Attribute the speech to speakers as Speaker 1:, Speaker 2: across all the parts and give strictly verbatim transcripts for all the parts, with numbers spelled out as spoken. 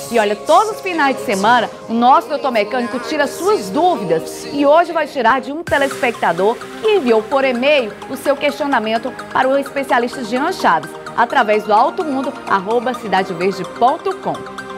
Speaker 1: E olha, todos os finais de semana, o nosso doutor Mecânico tira suas dúvidas. E hoje vai tirar de um telespectador que enviou por e-mail o seu questionamento para o especialista Jean Chaves, através do automundo arroba cidade verde ponto com.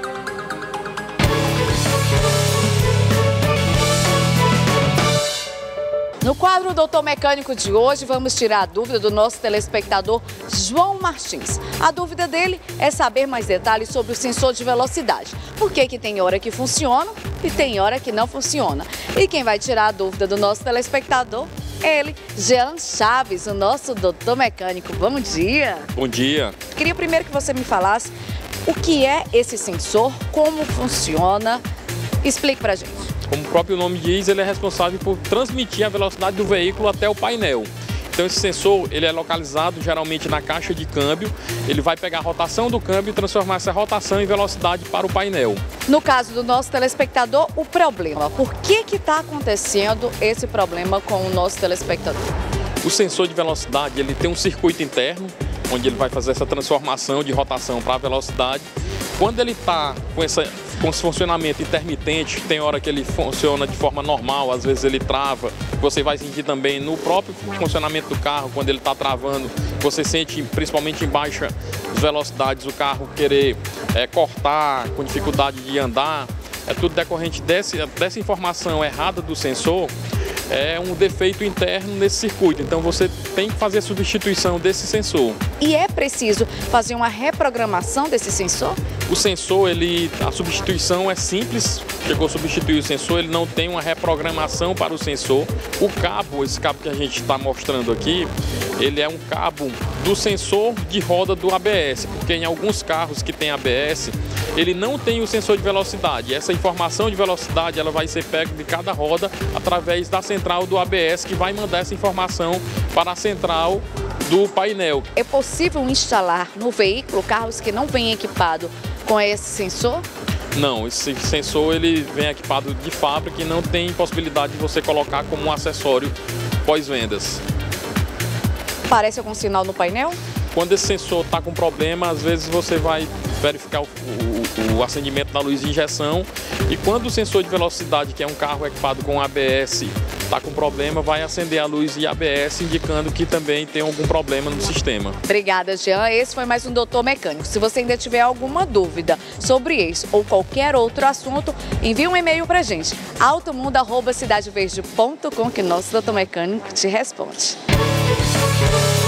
Speaker 1: No quadro Doutor Mecânico de hoje, vamos tirar a dúvida do nosso telespectador João Martins. A dúvida dele é saber mais detalhes sobre o sensor de velocidade. Por que que tem hora que funciona e tem hora que não funciona? E quem vai tirar a dúvida do nosso telespectador? Ele, Jean Chaves, o nosso Doutor Mecânico. Bom dia!
Speaker 2: Bom dia!
Speaker 1: Queria primeiro que você me falasse o que é esse sensor, como funciona. Explique pra gente.
Speaker 2: Como o próprio nome diz, ele é responsável por transmitir a velocidade do veículo até o painel. Então esse sensor ele é localizado geralmente na caixa de câmbio, ele vai pegar a rotação do câmbio e transformar essa rotação em velocidade para o painel.
Speaker 1: No caso do nosso telespectador, o problema, por que que está acontecendo esse problema com o nosso telespectador?
Speaker 2: O sensor de velocidade ele tem um circuito interno, onde ele vai fazer essa transformação de rotação para a velocidade. Quando ele está com essa com esse funcionamento intermitente, tem hora que ele funciona de forma normal, às vezes ele trava. Você vai sentir também no próprio funcionamento do carro, quando ele está travando, você sente principalmente em baixas velocidades o carro querer é, cortar, com dificuldade de andar. É tudo decorrente desse, dessa informação errada do sensor, é um defeito interno nesse circuito. Então você tem que fazer a substituição desse sensor.
Speaker 1: E é preciso fazer uma reprogramação desse sensor?
Speaker 2: O sensor, ele, a substituição é simples, chegou a substituir o sensor, ele não tem uma reprogramação para o sensor. O cabo, esse cabo que a gente está mostrando aqui, ele é um cabo do sensor de roda do A B S, porque em alguns carros que tem A B S, ele não tem o sensor de velocidade. Essa informação de velocidade ela vai ser pega de cada roda através da central do A B S, que vai mandar essa informação para a central do painel.
Speaker 1: É possível instalar no veículo carros que não vêm equipados com esse sensor?
Speaker 2: Não, esse sensor ele vem equipado de fábrica e não tem possibilidade de você colocar como um acessório pós-vendas.
Speaker 1: Aparece algum sinal no painel?
Speaker 2: Quando esse sensor está com problema, às vezes você vai verificar o, o, o acendimento da luz de injeção, e quando o sensor de velocidade, que é um carro equipado com A B S, está com problema, vai acender a luz de A B S, indicando que também tem algum problema no sistema.
Speaker 1: Obrigada, Jean. Esse foi mais um Doutor Mecânico. Se você ainda tiver alguma dúvida sobre esse ou qualquer outro assunto, envie um e-mail para a gente, automundo arroba cidade verde ponto com, que nosso Doutor Mecânico te responde.